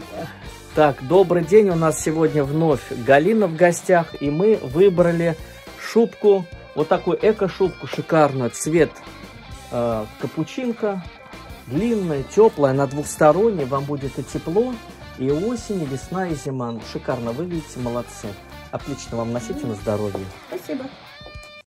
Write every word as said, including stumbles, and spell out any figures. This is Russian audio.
Так, добрый день, у нас сегодня вновь Галина в гостях, и мы выбрали шубку, вот такую эко-шубку шикарную, цвет э, капучинка, длинная, теплая, на двухсторонней, вам будет и тепло, и осень, и весна, и зима. Шикарно выглядите, молодцы. Отлично вам носите на здоровье. Спасибо.